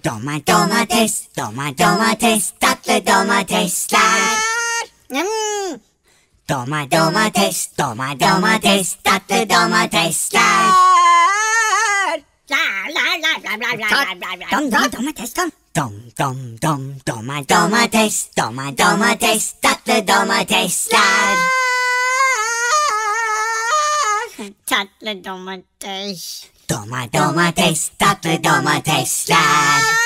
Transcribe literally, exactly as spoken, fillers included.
Doma domates, doma domates, tatlı domatesler. Hmm. Doma domates, doma domates, tatlı domatesler. La la la la la la la la. Dom dom domates dom. Dom dom dom doma domates, doma domates, tatlı domatesler. Tatlı domates. Doma domates, tatlı domatesler.